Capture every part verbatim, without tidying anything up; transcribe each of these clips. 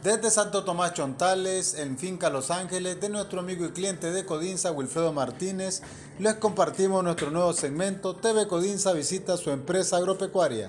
Desde Santo Tomás Chontales, en Finca Los Ángeles, de nuestro amigo y cliente de Codinsa, Wilfredo Martínez, les compartimos nuestro nuevo segmento T V Codinsa visita su empresa agropecuaria.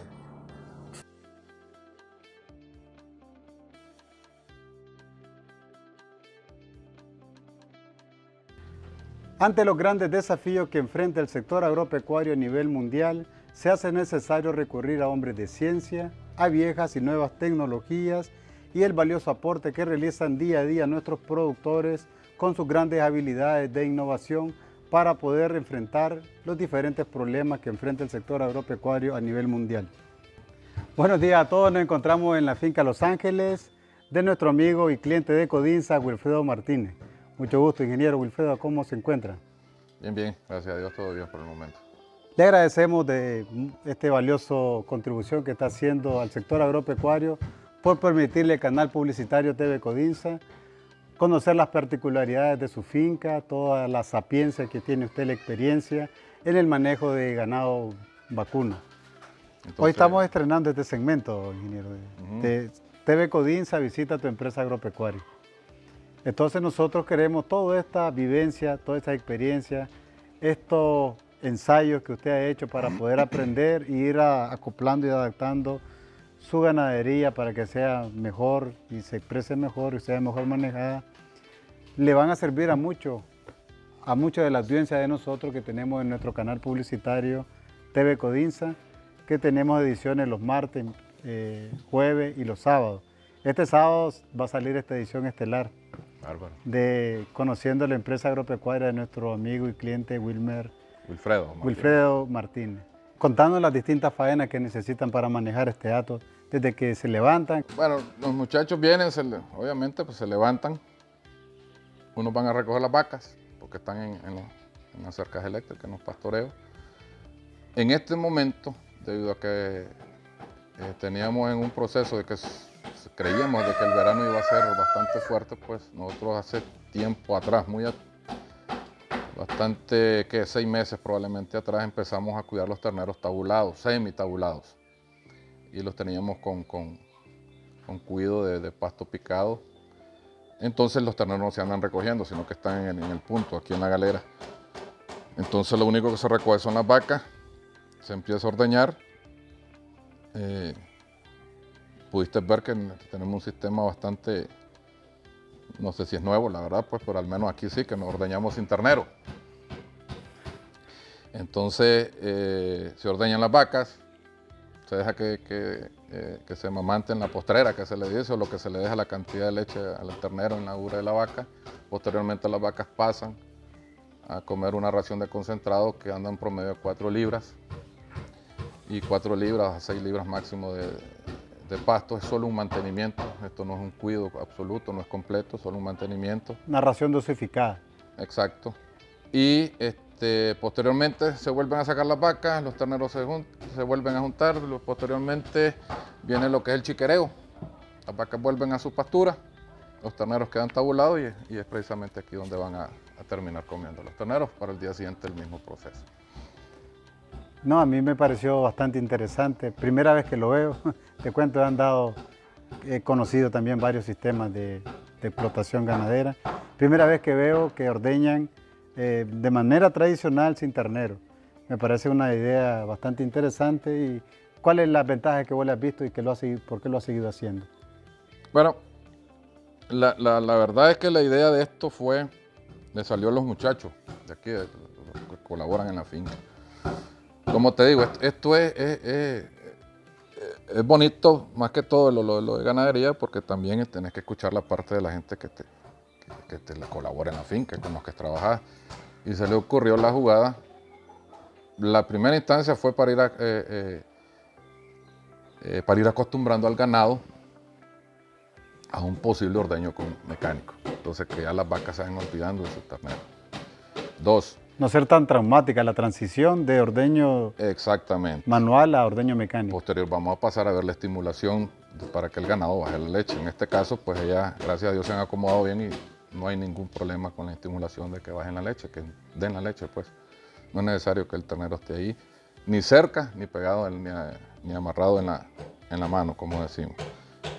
Ante los grandes desafíos que enfrenta el sector agropecuario a nivel mundial, se hace necesario recurrir a hombres de ciencia, a viejas y nuevas tecnologías y el valioso aporte que realizan día a día nuestros productores con sus grandes habilidades de innovación para poder enfrentar los diferentes problemas que enfrenta el sector agropecuario a nivel mundial. Buenos días a todos, nos encontramos en la finca Los Ángeles de nuestro amigo y cliente de Codinsa, Wilfredo Martínez. Mucho gusto, ingeniero Wilfredo, ¿cómo se encuentra? Bien, bien, gracias a Dios, todo bien por el momento. Le agradecemos de esta valiosa contribución que está haciendo al sector agropecuario por permitirle al canal publicitario T V Codinsa conocer las particularidades de su finca, toda la sapiencia que tiene usted, la experiencia en el manejo de ganado vacuno. Entonces, hoy estamos estrenando este segmento, ingeniero, uh-huh. de T V Codinsa visita tu empresa agropecuaria. Entonces nosotros queremos toda esta vivencia, toda esta experiencia, estos ensayos que usted ha hecho para poder aprender e ir a, acoplando y adaptando su ganadería para que sea mejor y se exprese mejor y sea mejor manejada, le van a servir a mucho, a mucha de la audiencia de nosotros que tenemos en nuestro canal publicitario T V Codinsa, que tenemos ediciones los martes, eh, jueves y los sábados. Este sábado va a salir esta edición estelar Bárbaro. de Conociendo la Empresa Agropecuaria de nuestro amigo y cliente Wilmer, Wilfredo Martínez. Wilfredo Martínez, contando las distintas faenas que necesitan para manejar este hato desde que se levantan. Bueno, los muchachos vienen, se le, obviamente pues se levantan, unos van a recoger las vacas porque están en, en, los, en las cercas eléctricas, en los pastoreos. En este momento, debido a que eh, teníamos en un proceso de que creíamos de que el verano iba a ser bastante fuerte, pues nosotros hace tiempo atrás, muy a, bastante, que seis meses probablemente atrás, empezamos a cuidar los terneros tabulados, semi-tabulados. Y los teníamos con, con, con cuidado de, de pasto picado. Entonces los terneros no se andan recogiendo, sino que están en, en el punto, aquí en la galera. Entonces lo único que se recoge son las vacas, se empieza a ordeñar. Eh, pudiste ver que tenemos un sistema bastante, no sé si es nuevo, la verdad, pues, pero al menos aquí sí, que nos ordeñamos sin ternero. Entonces eh, se ordeñan las vacas, se deja que, que, eh, que se amamanten la postrera, que se le dice, o lo que se le deja la cantidad de leche al ternero en la ura de la vaca. Posteriormente las vacas pasan a comer una ración de concentrado que anda en promedio de cuatro libras, y cuatro libras a seis libras máximo de, de pasto. Es solo un mantenimiento, esto no es un cuidado absoluto, no es completo, solo un mantenimiento. Una ración dosificada. Exacto. Y este, posteriormente se vuelven a sacar las vacas, los terneros se, se vuelven a juntar, posteriormente viene lo que es el chiquereo. Las vacas vuelven a su pastura, los terneros quedan tabulados y, y es precisamente aquí donde van a, a terminar comiendo los terneros para el día siguiente el mismo proceso. No, a mí me pareció bastante interesante. Primera vez que lo veo, te cuento, han dado, he conocido también varios sistemas de, de explotación ganadera. Primera vez que veo que ordeñan eh, de manera tradicional sin ternero. Me parece una idea bastante interesante. ¿Y cuál es la ventaja que vos le has visto y que lo ha seguido, por qué lo has seguido haciendo? Bueno, la, la, la verdad es que la idea de esto fue, le salió a los muchachos de aquí, de, los que colaboran en la finca. Como te digo, esto es, es, es, es bonito más que todo lo, lo, lo de ganadería, porque también tenés que escuchar la parte de la gente que te, que, que te colabora en la finca, con los que trabajas. Y se le ocurrió la jugada. La primera instancia fue para ir, a, eh, eh, eh, para ir acostumbrando al ganado a un posible ordeño con mecánico. Entonces que ya las vacas se vayan olvidando de sus terneros. Dos. No ser tan traumática la transición de ordeño Exactamente. manual a ordeño mecánico. Posterior vamos a pasar a ver la estimulación para que el ganado baje la leche. En este caso, pues ellas, gracias a Dios, se han acomodado bien y no hay ningún problema con la estimulación de que bajen la leche, que den la leche, pues. No es necesario que el ternero esté ahí, ni cerca, ni pegado, ni, a, ni amarrado en la, en la mano, como decimos.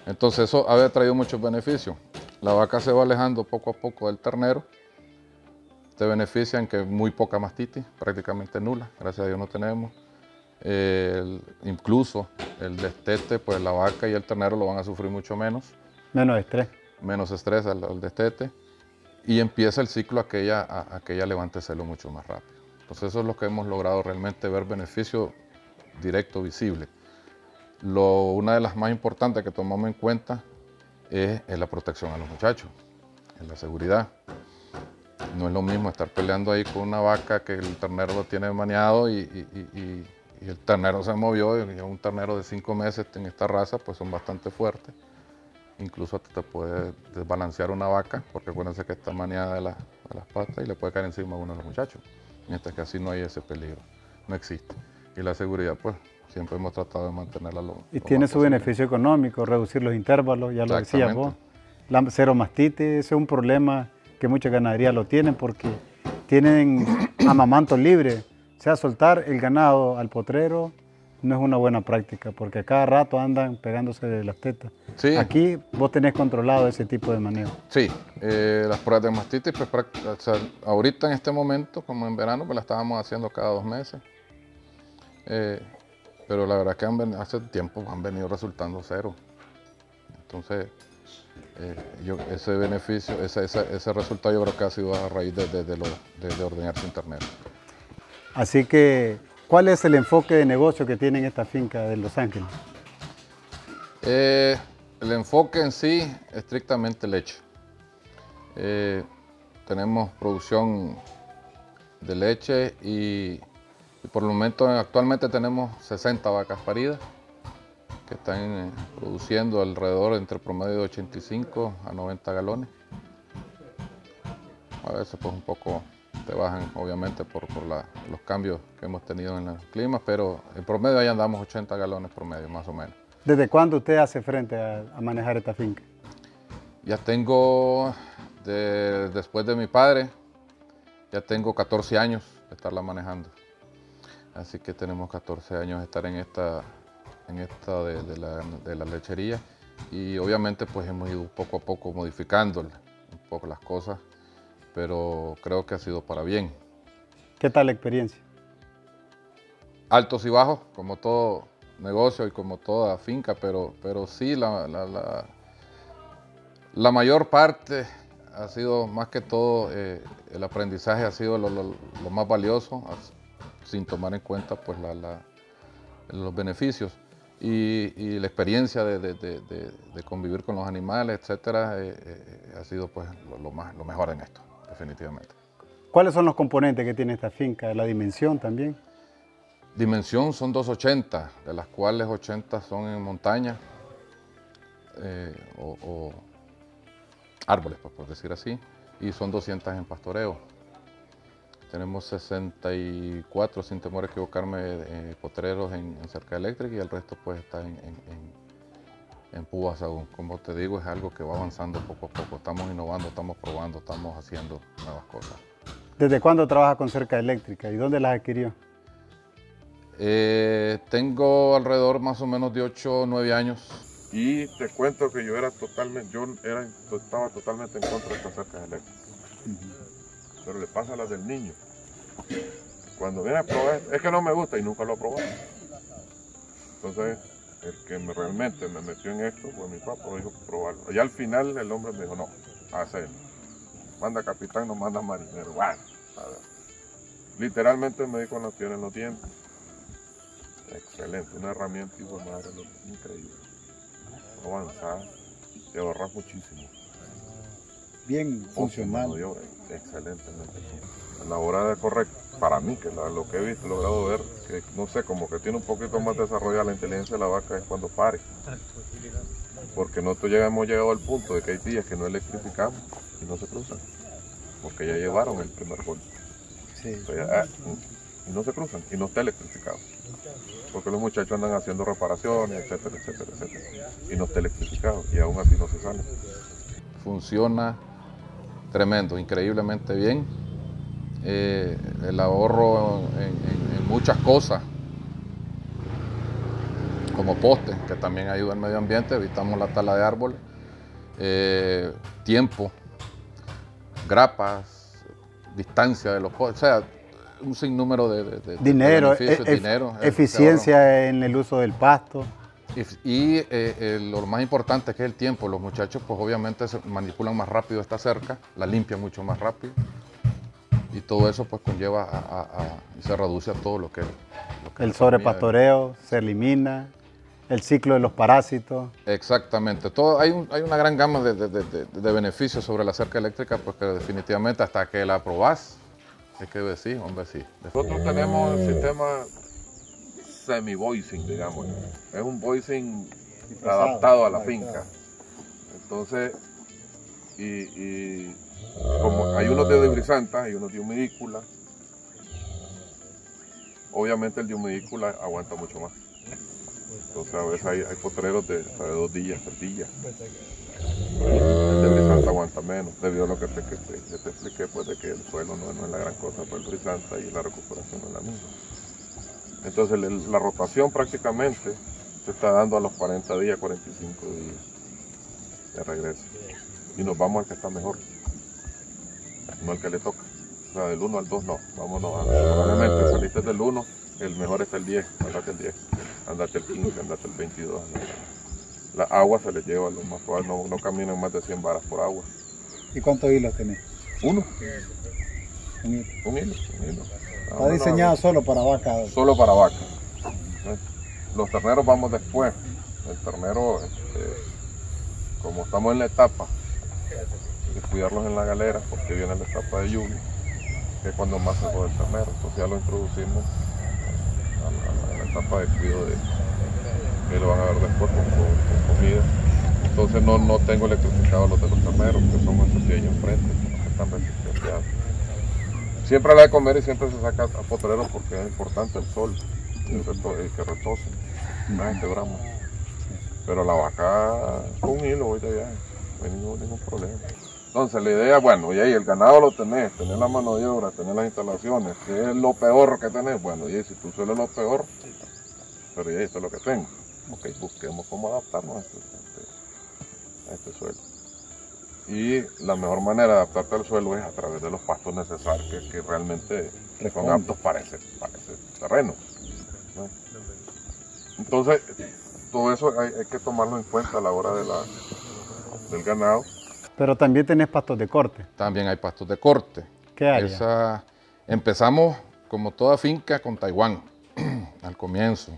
Entonces eso ha traído muchos beneficios. La vaca se va alejando poco a poco del ternero. Te beneficia en que muy poca mastitis, prácticamente nula, gracias a Dios no tenemos. Eh, el, incluso el destete, pues la vaca y el ternero lo van a sufrir mucho menos. Menos estrés. Menos estrés al, al destete. Y empieza el ciclo a que, ella, a, a que ella levante celo mucho más rápido. Entonces eso es lo que hemos logrado realmente ver beneficio directo, visible. Lo, una de las más importantes que tomamos en cuenta es, es la protección a los muchachos, es la seguridad. No es lo mismo estar peleando ahí con una vaca que el ternero lo tiene maniado y, y, y, y el ternero se movió, y un ternero de cinco meses en esta raza pues son bastante fuertes. Incluso te puede desbalancear una vaca, porque acuérdense que está maniada de, la, de las patas y le puede caer encima a uno de los muchachos. Mientras que así no hay ese peligro, no existe. Y la seguridad pues siempre hemos tratado de mantenerla lo Y lo tiene más su posible. beneficio económico, reducir los intervalos, ya lo decías vos. La cero mastitis, ese es un problema que muchas ganaderías lo tienen porque tienen amamanto libre. O sea, soltar el ganado al potrero no es una buena práctica porque a cada rato andan pegándose de las tetas. Sí. Aquí vos tenés controlado ese tipo de manejo. Sí, eh, las pruebas de mastitis, pues, o sea, ahorita en este momento, como en verano, pues las estábamos haciendo cada dos meses. Eh, pero la verdad es que han venido, hace tiempo han venido resultando cero. Entonces, eh, yo, ese beneficio, ese, ese, ese resultado yo creo que ha sido a raíz de, de, de, lo, de, de ordeñar sin ternero. Así que, ¿cuál es el enfoque de negocio que tienen esta finca de Los Ángeles? Eh, el enfoque en sí, estrictamente leche. Eh, tenemos producción de leche y, y por el momento actualmente tenemos sesenta vacas paridas que están eh, produciendo alrededor entre promedio de ochenta y cinco a noventa galones. A veces pues un poco te bajan obviamente por, por la, los cambios que hemos tenido en el clima, pero en promedio ahí andamos ochenta galones promedio más o menos. ¿Desde cuándo usted hace frente a, a manejar esta finca? Ya tengo, de, después de mi padre, ya tengo catorce años de estarla manejando. Así que tenemos catorce años de estar en esta, en esta de, de, la, de la lechería. Y obviamente pues hemos ido poco a poco modificando un poco las cosas, pero creo que ha sido para bien. ¿Qué tal la experiencia? Altos y bajos, como todo negocio y como toda finca, pero, pero sí, la, la, la, la mayor parte ha sido, más que todo, eh, el aprendizaje ha sido lo, lo, lo más valioso, sin tomar en cuenta pues, la, la, los beneficios y, y la experiencia de, de, de, de, de convivir con los animales, etcétera, eh, eh, ha sido pues, lo, lo, más, lo mejor en esto, definitivamente. ¿Cuáles son los componentes que tiene esta finca? ¿La dimensión también? Dimensión son doscientos ochenta, de las cuales ochenta son en montaña eh, o, o árboles, pues, por decir así, y son doscientas en pastoreo. Tenemos sesenta y cuatro, sin temor a equivocarme, eh, potreros en, en cerca eléctrica y el resto pues está en, en, en, en púas aún. Como te digo, es algo que va avanzando poco a poco. Estamos innovando, estamos probando, estamos haciendo nuevas cosas. ¿Desde cuándo trabaja con cerca eléctrica y dónde las adquirió? Eh, tengo alrededor más o menos de ocho o nueve años. Y te cuento que yo era totalmente, yo era, estaba totalmente en contra de estas cercas eléctricas. Uh-huh. Pero le pasa a las del niño. Cuando viene a probar, es que no me gusta y nunca lo probó. Entonces, el que me, realmente me metió en esto fue mi papá, me dijo que probarlo. Y al final el hombre me dijo, no, hazlo. Manda capitán, no manda marinero. Bueno, a ver. Literalmente el médico no tiene los dientes. Excelente, una herramienta hijo de madre, increíble. Avanzada, te ahorras muchísimo. Bien funcional. Yo, excelentemente. En la hora de correcto, para mí, que la, lo que he visto, he logrado ver, que no sé, como que tiene un poquito más desarrollada la inteligencia de la vaca es cuando pare. Porque nosotros ya hemos llegado al punto de que hay días que no electrificamos y no se cruzan. Porque ya llevaron el primer golpe. Sí. O sea, ya, y no se cruzan y no está electrificado. Porque los muchachos andan haciendo reparaciones, etcétera, etcétera, etcétera. Y no está electrificado y aún así no se sale. Funciona tremendo, increíblemente bien. Eh, el ahorro en, en, en muchas cosas como postes, que también ayuda al medio ambiente, evitamos la tala de árboles, eh, tiempo, grapas, distancia de los postes, o sea, un sinnúmero de, de, de dinero, de beneficios, e dinero, eficiencia en el uso del pasto. Y, y eh, eh, lo más importante que es el tiempo. Los muchachos pues obviamente se manipulan más rápido esta cerca, la limpian mucho más rápido y todo eso pues conlleva a, a, a y se reduce a todo lo que, lo que el sobrepastoreo se elimina, el ciclo de los parásitos. Exactamente, todo, hay, un, hay una gran gama de, de, de, de beneficios sobre la cerca eléctrica, pues que definitivamente hasta que la probás, es que decir, hombre, sí. Nosotros tenemos el sistema semi-voicing, digamos. Es un voicing adaptado a la finca. Entonces, y, y como hay unos de debrisanta, hay unos de humidícula. Obviamente el de humidícula aguanta mucho más. Entonces a veces hay, hay potreros de, de dos días, tres días. El de brisanta aguanta menos, debido a lo que te, que te, que te expliqué, pues de que el suelo no, no es la gran cosa para el brisanta y la recuperación no es la misma. Entonces el, la rotación prácticamente se está dando a los cuarenta días, cuarenta y cinco días de regreso. Y nos vamos al que está mejor, no al que le toca. O sea, del uno al dos no, vámonos a, probablemente saliste del uno, el mejor está el diez, andate el diez, andate el quince, andate el veintidós. Andate. La agua se les lleva, los más probables no, no caminan más de cien varas por agua. ¿Y cuántos hilos tenés? Uno. Un hilo. Un hilo, un hilo. Está ah, diseñado no, solo para vacas. Solo para vacas. Los terneros vamos después. El ternero, este, como estamos en la etapa de cuidarlos en la galera, porque viene la etapa de lluvia, que es cuando más se jode el ternero. Entonces ya lo introducimos a la, a la etapa de cuidado de, que lo van a ver después con, con, con comida. Entonces no, no tengo electrificados los de los terneros, que son esos que hay enfrente, que están resistenciados. Siempre la de comer y siempre se saca a potreros porque es importante el sol, el, reto, el que retocen, más quebramos. Pero la vaca con un hilo voy de viaje, no hay ningún, ningún problema. Entonces la idea, bueno, y ahí el ganado lo tenés, tenés la mano de obra, tenés las instalaciones, que es lo peor que tenés, bueno, y si tu suelo es lo peor, pero ya esto es lo que tengo. Ok, busquemos cómo adaptarnos a este, a este, a este suelo. Y la mejor manera de adaptarte al suelo es a través de los pastos necesarios que, que realmente Responde. son aptos para ese, para ese terreno, ¿no? Entonces, todo eso hay, hay que tomarlo en cuenta a la hora de la, del ganado. Pero también tenés pastos de corte. También hay pastos de corte. ¿Qué área? Esa, empezamos, como toda finca, con Taiwán, al comienzo.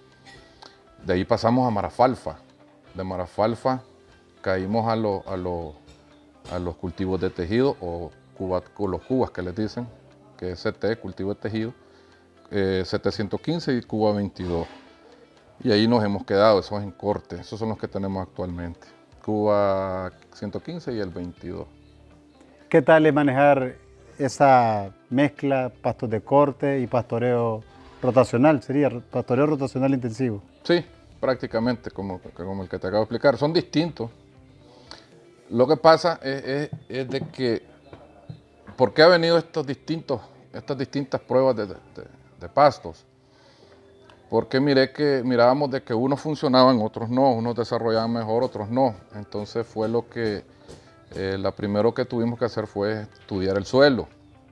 De ahí pasamos a marafalfa. De marafalfa caímos a, lo, a, lo, a los cultivos de tejido o cuba, los cubas que les dicen, que es C T, cultivo de tejido, eh, setecientos quince y Cuba veintidós. Y ahí nos hemos quedado, esos en corte, esos son los que tenemos actualmente. Cuba ciento quince y el veintidós. ¿Qué tal es manejar esa mezcla, pastos de corte y pastoreo rotacional? Sería pastoreo rotacional intensivo. Sí, prácticamente como, como el que te acabo de explicar. Son distintos. Lo que pasa es, es, es de que, ¿por qué ha venido estos distintos, estas distintas pruebas de, de, de pastos? Porque miré que, mirábamos de que unos funcionaban, otros no, unos desarrollaban mejor, otros no. Entonces fue lo que, eh, lo primero que tuvimos que hacer fue estudiar el suelo,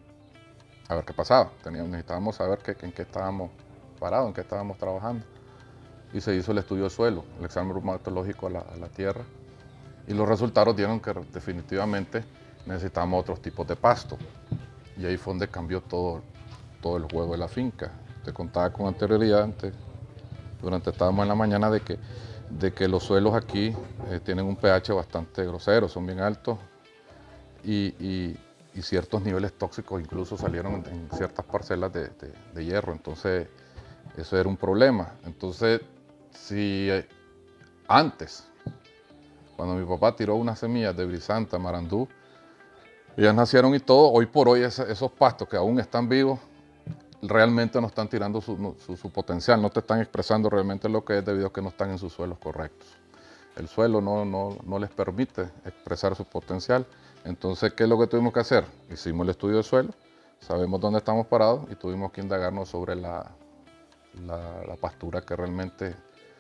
a ver qué pasaba. Teníamos, necesitábamos saber que, en qué estábamos parados, en qué estábamos trabajando. Y se hizo el estudio del suelo, el examen bromatológico a la, a la tierra. Y los resultados dieron que definitivamente necesitábamos otros tipos de pasto. Y ahí fue donde cambió todo, todo el juego de la finca. Te contaba con anterioridad, antes, durante estábamos en la mañana, de que, de que los suelos aquí eh, tienen un pH bastante grosero, son bien altos y, y, y ciertos niveles tóxicos incluso salieron en, en ciertas parcelas de, de, de hierro, entonces eso era un problema. Entonces, si eh, antes, cuando mi papá tiró unas semillas de brisanta, marandú, ellas nacieron y todo, hoy por hoy ese, esos pastos que aún están vivos, realmente no están tirando su, su, su potencial, no te están expresando realmente lo que es debido a que no están en sus suelos correctos. El suelo no, no, no les permite expresar su potencial. Entonces, ¿qué es lo que tuvimos que hacer? Hicimos el estudio del suelo, sabemos dónde estamos parados y tuvimos que indagarnos sobre la, la, la pastura que realmente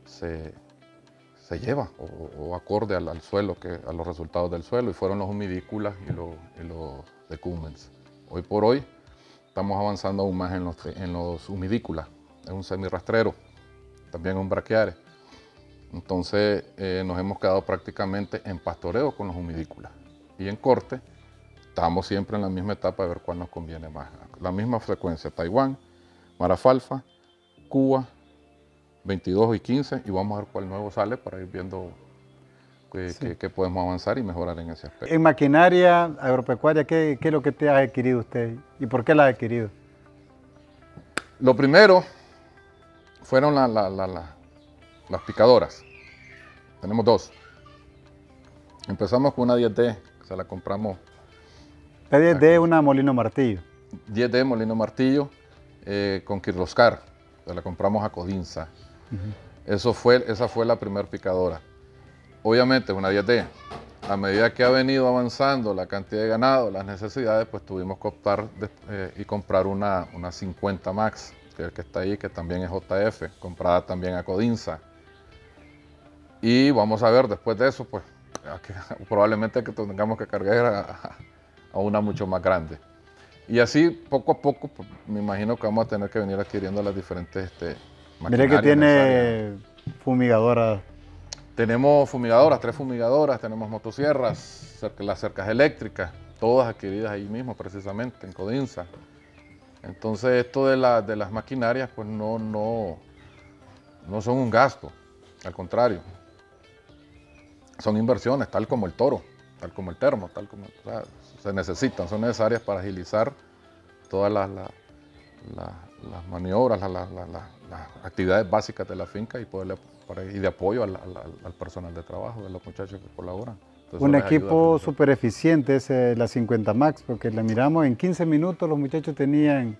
se, se lleva o, o acorde al, al suelo, que, a los resultados del suelo, y fueron los humidículas y los, y los decúmens. Hoy por hoy estamos avanzando aún más en los, en los humidículas, es un semirrastrero, también un braquiares. Entonces eh, nos hemos quedado prácticamente en pastoreo con los humidículas, y en corte estamos siempre en la misma etapa de ver cuál nos conviene más. La misma frecuencia, Taiwán, Marafalfa, Cuba, veintidós y quince, y vamos a ver cuál nuevo sale para ir viendo que, sí. que, que podemos avanzar y mejorar en ese aspecto. En maquinaria agropecuaria, ¿qué, qué es lo que te ha adquirido usted y por qué la ha adquirido? Lo primero fueron la, la, la, la, las picadoras. Tenemos dos. Empezamos con una diez D, se la compramos. La diez D es una Molino Martillo. diez D Molino Martillo eh, con Kirloskar, se la compramos a Codinsa. Uh-huh. Eso fue, esa fue la primera picadora. Obviamente es una diez D. A medida que ha venido avanzando la cantidad de ganado, las necesidades, pues tuvimos que optar de, eh, y comprar una, una cincuenta Max, que es el que está ahí, que también es J F, comprada también a Codinsa. Y vamos a ver después de eso, pues que, probablemente que tengamos que cargar a, a una mucho más grande. Y así, poco a poco, pues, me imagino que vamos a tener que venir adquiriendo las diferentes este, maquinarias. Mire que tiene fumigadoras. Tenemos fumigadoras, tres fumigadoras, tenemos motosierras, cerca, las cercas eléctricas, todas adquiridas ahí mismo, precisamente, en Codinsa. Entonces, esto de, la, de las maquinarias, pues no, no, no son un gasto, al contrario. Son inversiones, tal como el toro, tal como el termo, tal como... O sea, se necesitan, son necesarias para agilizar todas las, las, las, las maniobras, las, las, las, las actividades básicas de la finca y, poderle, para, y de apoyo al, al, al personal de trabajo, de los muchachos que colaboran. Entonces, un equipo súper eficiente es la cincuenta Max, porque la miramos en quince minutos, los muchachos tenían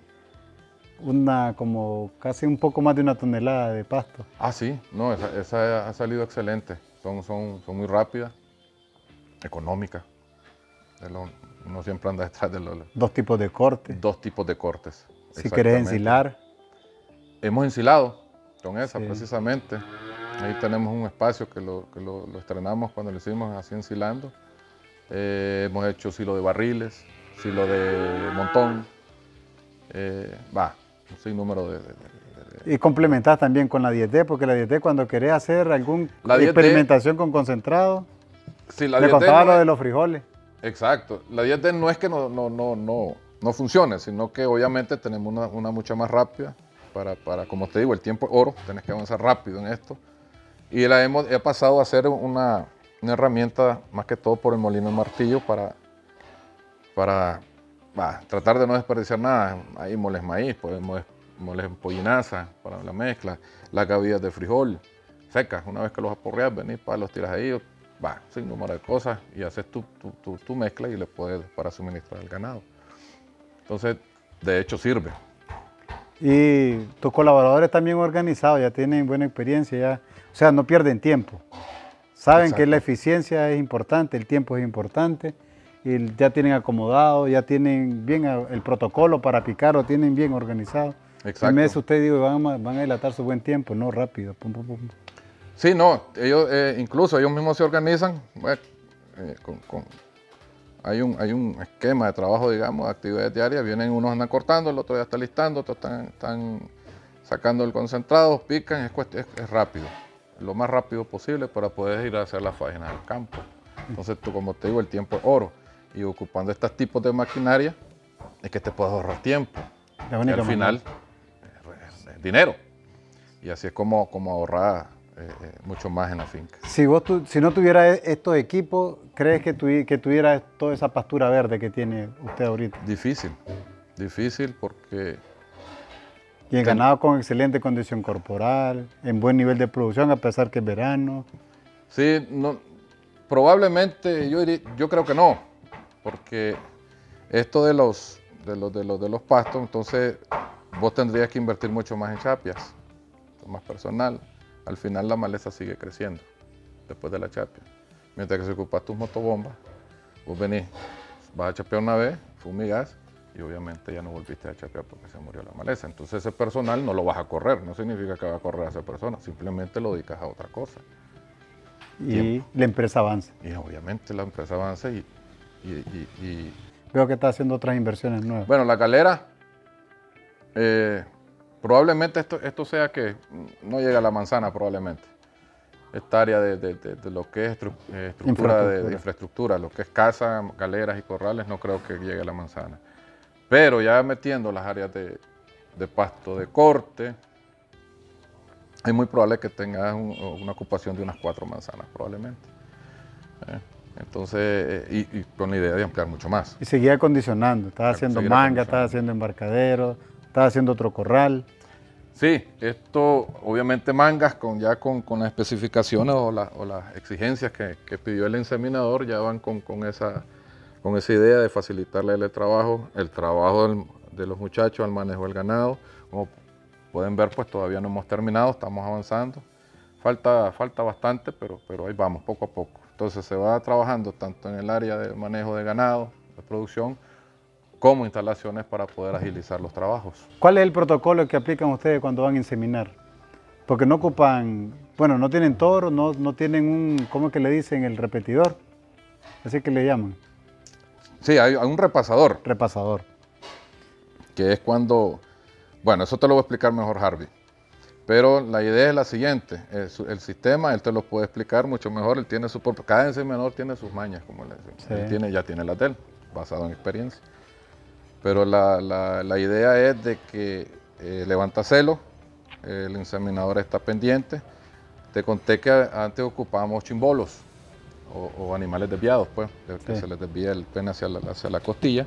una como casi un poco más de una tonelada de pasto. Ah, sí, no, esa, esa ha salido excelente, son, son, son muy rápidas, económicas. Lo, uno siempre anda detrás de los... Dos tipos de cortes. Dos tipos de cortes. Si querés ensilar. Hemos ensilado con esa, sí. Precisamente. Ahí tenemos un espacio que lo, que lo, lo estrenamos cuando lo hicimos así ensilando. Eh, hemos hecho silo de barriles, silo de montón. Eh, va, un sinnúmero de, de, de, de... Y complementás también con la diez D, porque la diez D cuando querés hacer alguna experimentación con concentrado, sí, la le diez D contaba no lo es... de los frijoles. Exacto. La diez D no es que no, no, no, no, no funcione, sino que obviamente tenemos una, una mucha más rápida para, para, como te digo, el tiempo es oro, tenés que avanzar rápido en esto. Y la hemos he pasado a ser una, una herramienta más que todo por el molino de martillo para, para bah, tratar de no desperdiciar nada. Ahí moles maíz, pues, moles, moles pollinaza para la mezcla, las gavillas de frijol secas, una vez que los aporreas, venís, para los tiras ahí, va, sin número de cosas y haces tu, tu, tu, tu mezcla y le puedes para suministrar al ganado. Entonces, de hecho sirve. Y tus colaboradores también organizados, ya tienen buena experiencia, ya, o sea, no pierden tiempo. Saben Exacto. que la eficiencia es importante, el tiempo es importante, y ya tienen acomodado, ya tienen bien el protocolo para picar, lo tienen bien organizado. Exacto. En mes ustedes digo, van, a, van a dilatar su buen tiempo, no rápido. Pum, pum, pum. Sí, no, ellos eh, incluso ellos mismos se organizan, bueno, eh, con, con, hay, un, hay un esquema de trabajo, digamos, de actividades diarias, vienen unos andan cortando, el otro ya está listando, otros están, están sacando el concentrado, pican, es, es, es rápido, lo más rápido posible para poder ir a hacer la faena del campo. Entonces, tú, como te digo, el tiempo es oro, y ocupando estos tipos de maquinaria es que te puedes ahorrar tiempo, y al final es, es dinero, y así es como, como ahorrar Eh, eh, mucho más en la finca. Si, vos tu, si no tuvieras estos equipos, ¿crees que, tu, que tuviera toda esa pastura verde que tiene usted ahorita? Difícil, difícil porque... Y el ganado con excelente condición corporal, en buen nivel de producción a pesar que es verano. Sí, no, probablemente yo, diría, yo creo que no, porque esto de los, de, los, de, los, de los pastos, entonces vos tendrías que invertir mucho más en chapias, más personal. Al final la maleza sigue creciendo después de la chapia. Mientras que si ocupas tus motobombas, vos venís, vas a chapear una vez, fumigás y obviamente ya no volviste a chapear porque se murió la maleza. Entonces ese personal no lo vas a correr, no significa que va a correr a esa persona, simplemente lo dedicas a otra cosa. Y Tiempo. La empresa avanza. Y obviamente la empresa avanza y, y, y, y... Veo que está haciendo otras inversiones nuevas. Bueno, la calera, eh, probablemente esto, esto sea que no llega a la manzana probablemente. Esta área de, de, de, de lo que es estru eh, estructura infraestructura. De, de infraestructura, lo que es casa, galeras y corrales, no creo que llegue a la manzana. Pero ya metiendo las áreas de, de pasto de corte, es muy probable que tengas un, una ocupación de unas cuatro manzanas, probablemente. ¿Eh? Entonces, eh, y, y con la idea de ampliar mucho más. Y seguía acondicionando, estaba haciendo manga, estaba haciendo embarcadero, estaba haciendo otro corral. Sí, esto obviamente mangas con, ya con, con las especificaciones o, la, o las exigencias que, que pidió el inseminador ya van con, con, esa, con esa idea de facilitarle el trabajo, el trabajo del, de los muchachos al manejo del ganado. Como pueden ver, pues todavía no hemos terminado, estamos avanzando. Falta, falta bastante, pero, pero ahí vamos, poco a poco. Entonces se va trabajando tanto en el área de manejo de ganado, de producción, como instalaciones para poder agilizar los trabajos. ¿Cuál es el protocolo que aplican ustedes cuando van a inseminar? Porque no ocupan, bueno, no tienen toro, no, no tienen un, ¿cómo es que le dicen? El repetidor, así que le llaman. Sí, hay, hay un repasador. Repasador. Que es cuando, bueno, eso te lo voy a explicar mejor Harvey. Pero la idea es la siguiente, el, el sistema, él te lo puede explicar mucho mejor, él tiene su propio, cada inseminador tiene sus mañas, como le decimos. Sí. Él tiene, ya tiene las de él, basado en experiencia. Pero la, la, la idea es de que eh, levanta celo, eh, el inseminador está pendiente. Te conté que antes ocupábamos chimbolos o, o animales desviados, pues, de que sí. Se les desvía el pene hacia la, hacia la costilla.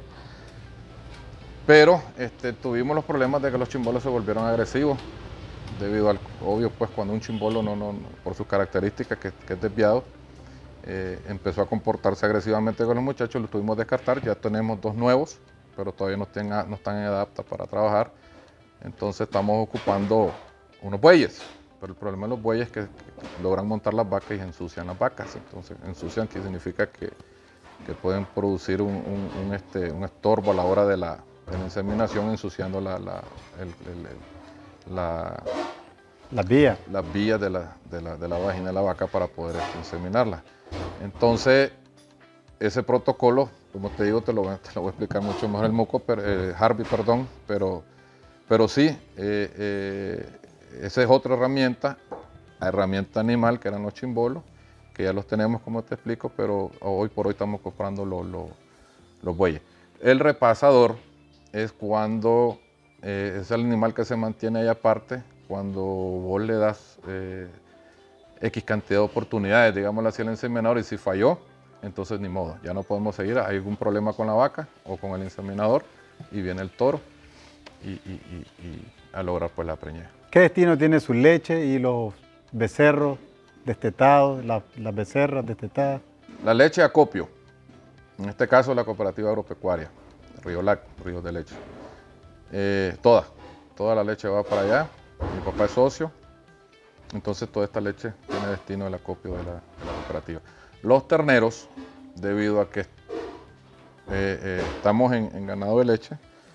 Pero este, tuvimos los problemas de que los chimbolos se volvieron agresivos, debido al, obvio, pues cuando un chimbolo, no, no, por sus características, que, que es desviado, eh, empezó a comportarse agresivamente con los muchachos, los tuvimos que descartar, ya tenemos dos nuevos, pero todavía no, tenga, no están en edad apta para trabajar. Entonces estamos ocupando unos bueyes, pero el problema de los bueyes es que, que logran montar las vacas y ensucian las vacas. Entonces ensucian, que significa que, que pueden producir un, un, un, este, un estorbo a la hora de la, de la inseminación, ensuciando la, la, el, el, el, la, las vías, las vías de, la, de, la, de la vagina de la vaca para poder inseminarla. Entonces, ese protocolo, como te digo, te lo, te lo voy a explicar mucho mejor el Muco, pero, eh, Harvey, perdón, pero, pero sí, eh, eh, esa es otra herramienta, herramienta animal, que eran los chimbolos, que ya los tenemos, como te explico, pero hoy por hoy estamos comprando los, los, los bueyes. El repasador es cuando, eh, es el animal que se mantiene ahí aparte, cuando vos le das eh, X cantidad de oportunidades, digámoslo así, al inseminador, y si falló, entonces ni modo, ya no podemos seguir, hay algún problema con la vaca o con el inseminador y viene el toro y, y, y, y a lograr pues la preñez. ¿Qué destino tiene su leche y los becerros destetados, la, las becerras destetadas? La leche acopio, en este caso la cooperativa agropecuaria, Río Lac, Ríos de Leche. Eh, toda, toda la leche va para allá, mi papá es socio, entonces toda esta leche tiene destino del acopio de la, de la cooperativa. Los terneros, debido a que eh, eh, estamos en, en ganado de leche,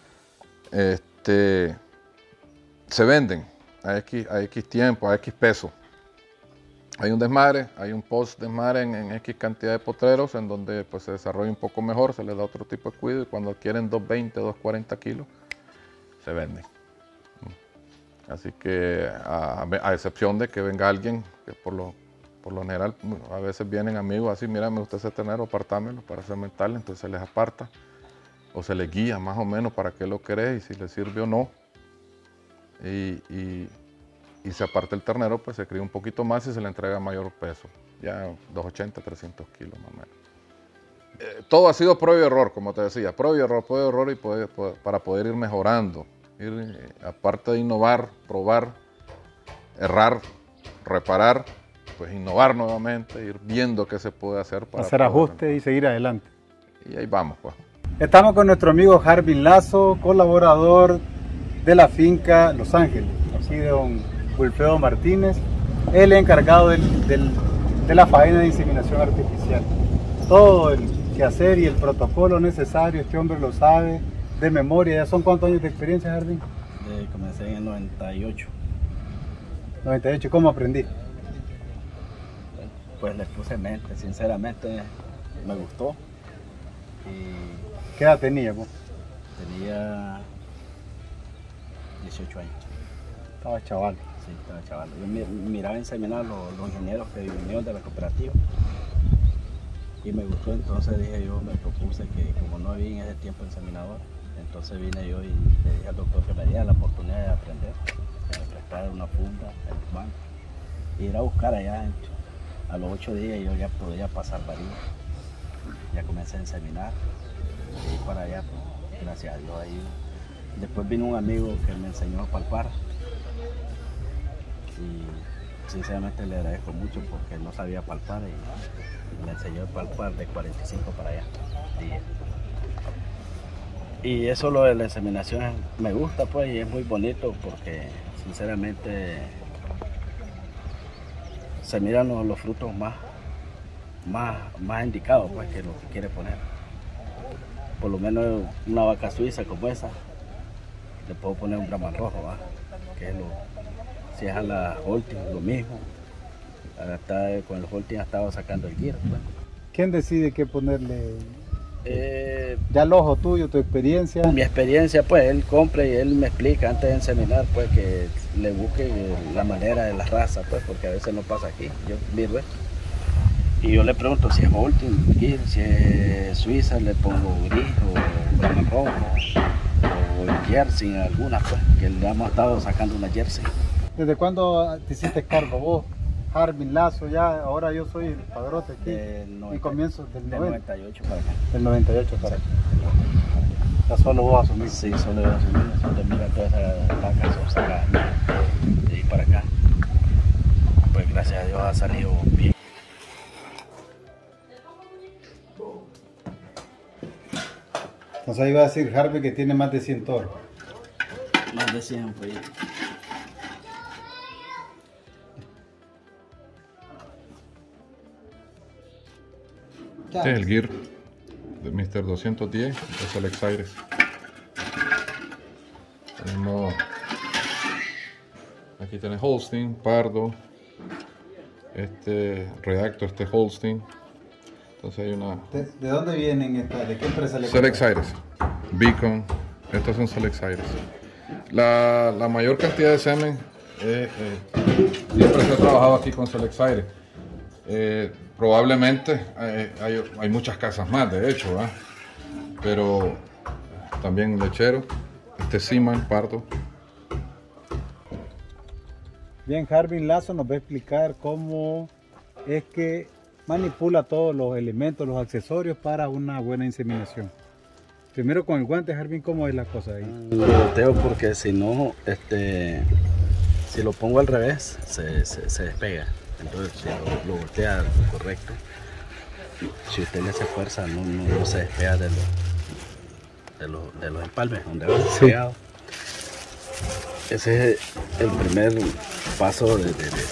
este, se venden a X, a X tiempo, a X peso. Hay un desmadre, hay un post desmadre en, en X cantidad de potreros en donde pues, se desarrolla un poco mejor, se les da otro tipo de cuidado y cuando adquieren doscientos veinte, doscientos cuarenta kilos, se venden. Así que a, a excepción de que venga alguien que por lo Por lo general, a veces vienen amigos así, mira, me gusta ese ternero, apartámelo para cementarle, entonces se les aparta o se les guía más o menos para qué lo querés y si les sirve o no. Y, y, y se aparta el ternero, pues se cría un poquito más y se le entrega mayor peso, ya doscientos ochenta, trescientos kilos más o menos. Eh, todo ha sido prueba y error, como te decía, prueba y error, prueba y error y poder, poder, para poder ir mejorando, ir, eh, aparte de innovar, probar, errar, reparar, pues innovar nuevamente, ir viendo qué se puede hacer para hacer ajustes y seguir adelante. Y ahí vamos, pues. Estamos con nuestro amigo Harvey Lazo, colaborador de la finca Los Ángeles, así de don Wilfredo Martínez, el encargado del, del, de la faena de inseminación artificial. Todo el quehacer y el protocolo necesario, este hombre lo sabe, de memoria, ¿ya son cuántos años de experiencia, Jardín? De, comencé en el noventa y ocho. noventa y ocho, ¿cómo aprendí? Pues le puse mente, sinceramente me gustó. Y ¿Qué edad tenía vos? tenía dieciocho años. Estaba chaval. Sí, estaba chaval. Yo mi- miraba enseminar los, los ingenieros que vinieron de la cooperativa. Y me gustó, entonces dije yo, me propuse que como no había en ese tiempo inseminador, entonces vine yo y le dije al doctor que me diera la oportunidad de aprender, que me prestara una funda en el banco. Y ir a buscar allá, a los ocho días yo ya podía pasar varillas. Ya comencé a inseminar, y para allá, pues, gracias a Dios ahí. Después vino un amigo que me enseñó a palpar. Y sinceramente le agradezco mucho porque no sabía palpar y me enseñó a palpar de cuarenta y cinco para allá. Y, y eso lo de la inseminación me gusta pues y es muy bonito porque sinceramente se miran los, los frutos más, más, más indicados pues que lo que quiere poner. Por lo menos una vaca suiza como esa, le puedo poner un brahman rojo, ¿va? Que es lo, si es a la Holting, lo mismo. Hasta con el Holting ha estado sacando el guir. Pues. ¿Quién decide qué ponerle? Eh, Ya el ojo tuyo, tu experiencia. mi experiencia, pues él compra y él me explica antes de inseminar, pues que le busque la manera de la raza, pues porque a veces no pasa aquí. Yo miro esto. Y yo le pregunto si es Holting, guir, si es Suiza, le pongo gris o brahman rojo o jersey, algunas, pues que le hemos estado sacando una jersey. ¿Desde cuándo te hiciste cargo vos? Harbin Lazo, ya, ahora yo soy el padrote aquí. Del noventa, y comienzo del, del noventa, noventa y ocho para acá. del noventa y ocho para acá. Ya solo vos asumís. Sí, solo de asumir, solo mira toda esa vaca son sacadas de ahí para acá. Pues gracias a Dios ha salido bien. Entonces ahí va a decir Harbin que tiene más de cien toros. Más de cien, pues. Este es el gear de mister doscientos diez de Select Aires. Tenemos, aquí tiene Holstein, Pardo, este Redacto, este Holstein. Entonces hay una ¿De, de dónde vienen estas? ¿De qué empresa le Select compran? Aires, Beacon, estos son Select Aires. La, la mayor cantidad de semen, eh, eh, siempre se ha trabajado aquí con Select Aires. Eh, probablemente eh, hay, hay muchas casas más, de hecho, ¿verdad? Pero también lechero, este Seaman, Pardo. Bien, Harbin Lazo nos va a explicar cómo es que manipula todos los elementos, los accesorios para una buena inseminación. Primero con el guante, Harbin, ¿cómo es la cosa ahí? Lo volteo porque si no, este, si lo pongo al revés, se, se, se despega. Entonces, si lo, lo voltea correcto, si usted le hace fuerza, no, no, no se despega de los, de los, de los empalmes, donde va Sí. pegado. Ese es el primer paso de, de, de-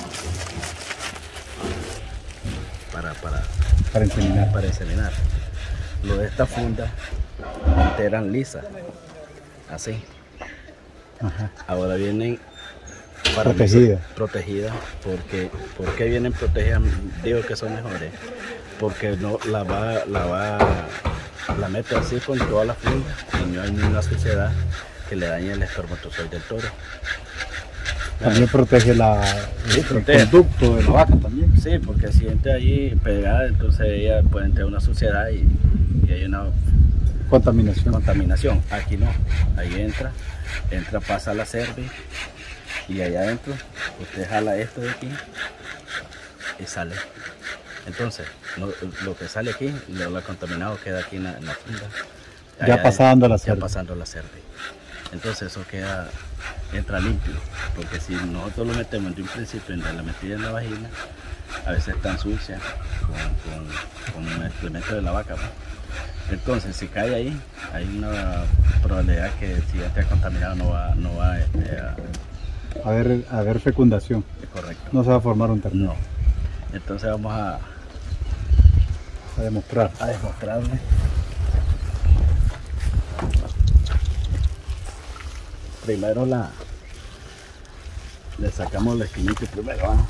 para, para, Para inseminar. para inseminar. Lo de esta funda antes eran lisas, así. Ajá. Ahora vienen Protegidas. protegidas porque ¿por qué vienen protegidas? Digo que son mejores porque no la va la va la mete así con toda la funda y no hay ninguna suciedad que le dañe el espermatozoide del toro. También protege la, Sí, el protege. conducto de la vaca también. Sí, porque si entra ahí pegada, entonces ella puede entrar una suciedad y, y hay una Contaminación. contaminación. Aquí no, ahí entra, entra, pasa la cervix y allá adentro usted jala esto de aquí y sale. Entonces, lo, lo que sale aquí, lo, lo contaminado queda aquí en la, en la funda. Ya Allá pasando la Ya cervix. pasando la cervix. Entonces eso queda, entra limpio, porque si nosotros lo metemos de un principio en la metida en la vagina, a veces está sucia con, con, con el excremento de la vaca. ¿No? Entonces, si cae ahí, hay una probabilidad que si ya está contaminado no va, no va este, a... A ver, a ver fecundación. Correcto. No se va a formar un ternero. No. Entonces vamos a, A demostrar. a demostrarle. primero la le sacamos la esquinita primero, ¿ah?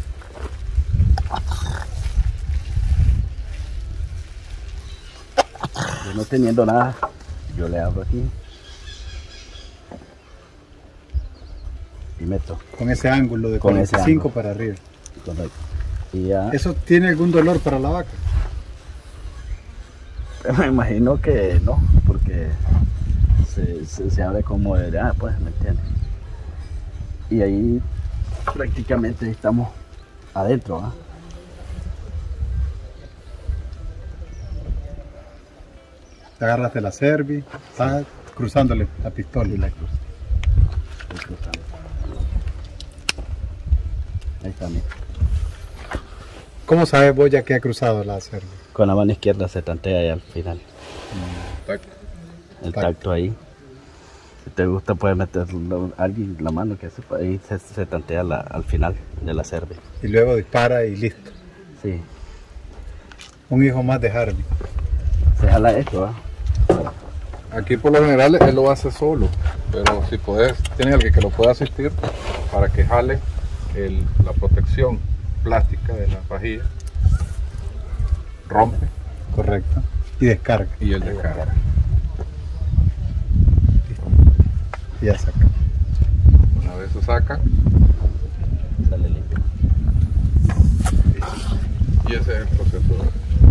Yo no teniendo nada, yo le abro aquí y meto. Con ese ángulo de Con ese cuarenta y cinco ángulo. para arriba. Correcto. Y ya, ¿Eso tiene algún dolor para la vaca? me imagino que no, porque se, se, se abre como de, ah, pues, ¿me entiendes? Y ahí prácticamente estamos adentro, ¿ah? Te agarras de la cervi, estás cruzándole la pistola. Y la cruz. Estoy cruzando. Ahí está, mira. ¿Cómo sabes vos ya que ha cruzado la cervi? Con la mano izquierda se tantea ahí al final. Tacto. El Tacto. tacto ahí. Si te gusta puedes meter alguien la mano que sepa, ahí se, se tantea la, al final de la cerve. Y luego dispara y listo. Sí. Un hijo más de Harvey. Se jala esto, ¿ah? Aquí por lo general él lo hace solo, pero si podés, tiene alguien que lo pueda asistir para que jale el- la protección plástica de la pajilla, rompe Correcto. Y descarga. y él descarga. Y ya saca. Una vez se saca, Sale limpio. y ese es el proceso.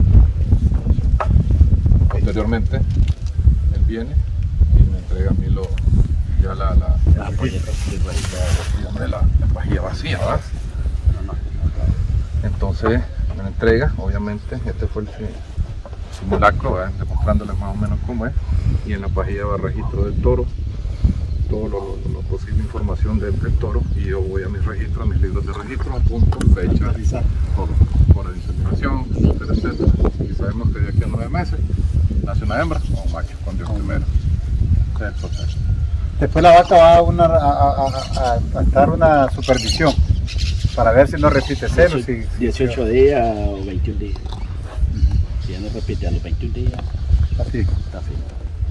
Posteriormente, él viene y me entrega a mí lo, ya la, la, Ah, pues, sí, digamos, la, la pajilla vacía, ¿verdad? no, no, no. Entonces me la entrega, obviamente, este fue el si- simulacro, ¿verdad? Demostrándole más o menos cómo es, y en la pajilla va registro del toro, todo lo, lo- lo posible información del, del toro, y yo voy a mis registros, a mis libros de registro, apunto fecha, todo, hora de inseminación, etcétera, etcétera, y sabemos que de aquí a nueve meses nace una hembra o un macho con Dios primero. Ese es el proceso. Después la vaca va a, una, a, a, a, a estar una supervisión para ver si no repite celo. Si, si- dieciocho días o veintiún días. Si ya no repite a los veintiún días, Así. está firme.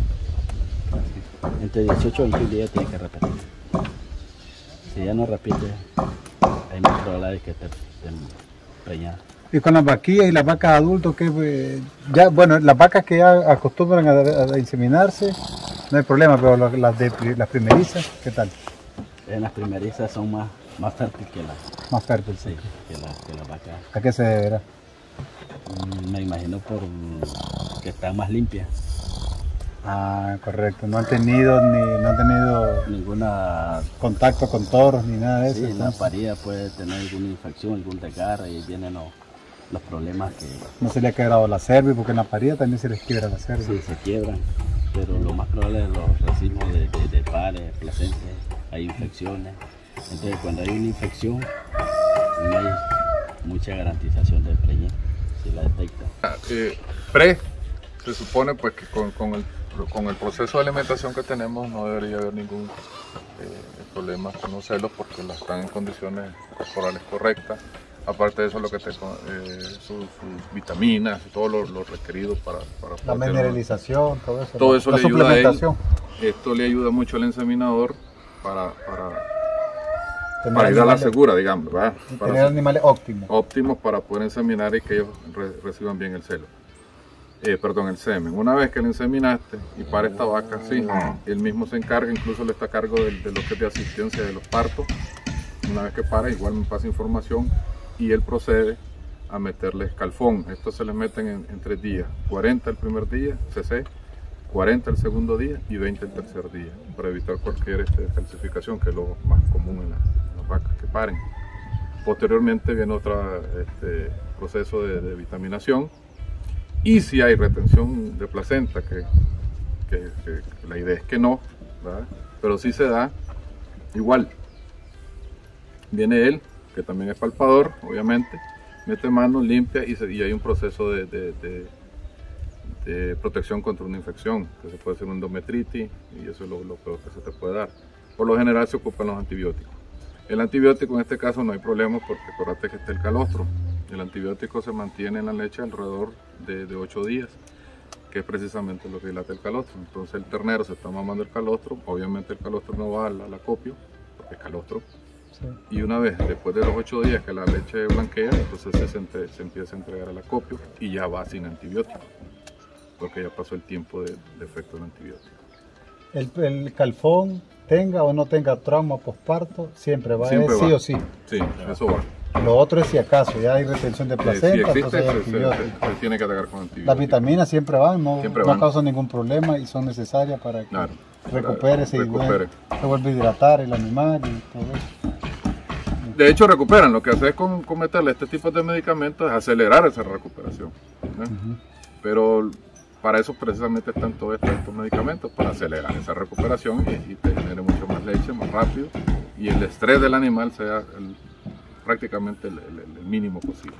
Entre dieciocho y veintiún días tiene que repetir. Si ya no repite, hay más probabilidad de que te, te preñada. Y con las vaquillas y las vacas adultos, que eh, ya, bueno, las vacas que ya acostumbran a, a- a inseminarse, no hay problema, pero las, las de pri- las primerizas, ¿qué tal? En las primerizas son más, más fértiles que las Más fértil, sí. sí, que las que las vacas. ¿A qué se deberá? Mm, Me imagino por mm, que están más limpias. Ah, correcto. No han tenido ni no han tenido Ninguna. contacto con toros ni nada de Sí, eso. en la entonces, parida puede tener alguna infección, algún desgarre y vienen los, los problemas que no se le ha quebrado la cerviz, porque en la parida también se les quiebra la cerviz. sí, se quiebran. Pero lo más probable es los racimos de, de, de pares, placentes, hay infecciones. Entonces cuando hay una infección no hay mucha garantización de preñez si la detecta. Eh, pre, se supone pues que con, con el, con el proceso de alimentación que tenemos no debería haber ningún eh, problema con los celos porque las están en condiciones corporales correctas. Aparte de eso, lo que te, eh, sus, sus vitaminas, todo lo, lo requerido para, para La poder tener- mineralización, todo eso. todo la- eso la le ayuda a él. suplementación. Esto le ayuda mucho al inseminador para, para, Tener para ir a la animales- segura, digamos, ¿verdad? Para Tener animales óptimos. óptimos para poder inseminar y que ellos re- reciban bien el celo. Eh, perdón, el semen. Una vez que le inseminaste y para esta vaca, sí, él mismo se encarga, incluso le está a cargo de, de lo que es de asistencia de los partos. Una vez que para, igual me pasa información y él procede a meterle escalfón. Esto se les meten en, en tres días. cuarenta el primer día, C C, cuarenta el segundo día y veinte el tercer día, para evitar cualquier este, calcificación, que es lo más común en, la- en las vacas que paren. Posteriormente viene otro este, proceso de, de vitaminación, y si hay retención de placenta, que, que- que la idea es que no, ¿verdad? Pero si se da, igual viene él, que también es palpador, obviamente, mete mano, limpia y, se- y hay un proceso de, de- de- de protección contra una infección, que se puede hacer una endometritis, y eso es lo, lo peor que se te puede dar. Por lo general se ocupan los antibióticos. El antibiótico en este caso no hay problema, porque acuérdate que está el calostro. El antibiótico se mantiene en la leche alrededor de, de ocho días que es precisamente lo que dilata el calostro. Entonces el ternero se está mamando el calostro, obviamente el calostro no va al, al acopio, porque es calostro. Sí. Y una vez, después de los ocho días que la leche blanquea, entonces se, entre, se empieza a entregar al acopio y ya va sin antibiótico, porque ya pasó el tiempo de, de efecto del antibiótico. El, el calfón, tenga o no tenga trauma posparto, siempre va, siempre es va. sí o sí. Sí, eso va. Lo otro es si acaso ya hay retención de placenta, eh, si existe, entonces hay se, antibióticos. Se, se, se tiene que atacar con antibióticos. Las vitaminas siempre van, no, siempre no van. causan ningún problema y son necesarias para que claro, recupere, se, recupere. se vuelve a hidratar el animal y todo eso. De hecho recuperan, lo que hace con, con meterle este tipo de medicamentos es acelerar esa recuperación. ¿eh? Uh-huh. Pero para eso precisamente están todos estos, estos medicamentos, para acelerar esa recuperación y, y tener mucho más leche, más rápido, y el estrés del animal sea el, prácticamente el, el, el mínimo posible.